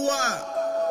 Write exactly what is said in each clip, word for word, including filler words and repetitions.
Woo-wah.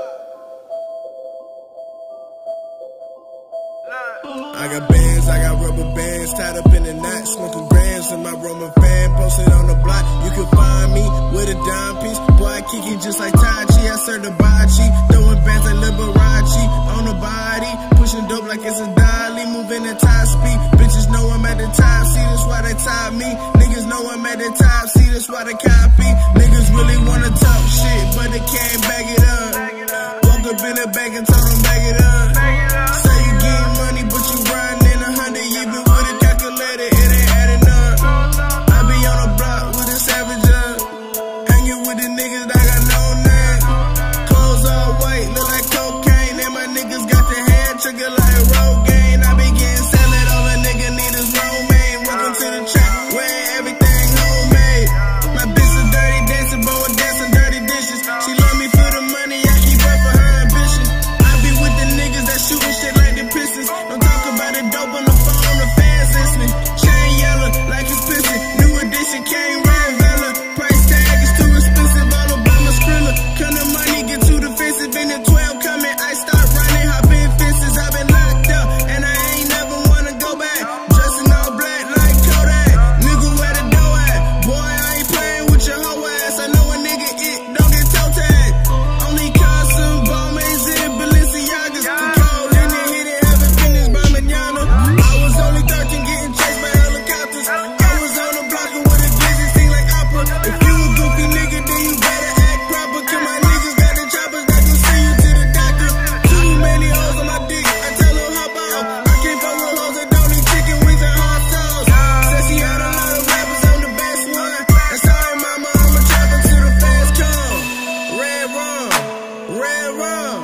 I got bands, I got rubber bands tied up in the knot, smoking grams in my Roman fan, posted on the block. You can find me with a dime piece. Boy, I kick it just like Tai Chi. I serve the bachi, throwing bands like Liberace on the body, pushing dope like it's a dolly, moving at top speed. Bitches know I'm at the top, see that's why they top me. Niggas know I'm at the top, see that's why they copy. Niggas really wanna talk shit, but they can't back it up. Woke up in the bag and told them back it up. Say you getting money, but you riding in a hundred, even with a calculator, it ain't adding up. I be on the block with a savage up, hanging with the niggas that got no name. Clothes all white, look like cocaine, and my niggas got the hand trigger like Rogaine. I be getting salad, all a nigga need is romaine. Welcome to the trap where everything homemade. My bitch is dirty dancing, boy, dancing dirty dishes. She love me for the money, I keep up for her ambition. I be with the niggas that shooting shit like the Pistons. Don't talk about it dope on the phone, the fans listening. Chain yellow like it's pissing. New edition came red Vela. Price tag is too expensive, all Obama Skrilla. Come the money, get too defensive. In the twelve coming, I start running, hop in fences. I've been locked up, and I ain't never wanna go back. Dressing all black like Kodak. Nigga, where the dough at? Boy, I ain't playing with your hoe ass. I know a nigga it don't get toe tagged. Only custom Balmains and Balenciagas. The cold in the hit it, haven't finished by manana. I was only thirteen, getting chased by helicopters. I was on the block with a glizzy, sing like opera. If you a goofy nigga, then you better act proper. Cause my niggas got the choppers that can send you to the doctor. Too many hoes on my dick, I tell her hop out. I can't fuck with hoes that don't eat chicken wings and hot sauce. Said she had a lot of rappers, I'm the best one. And sorry mama, I'm a trapper till the fans come. Red rum, red rum.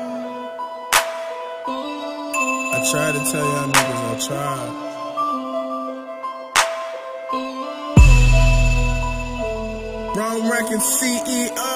I tried to tell y'all niggas I tried. Wrong record C E O.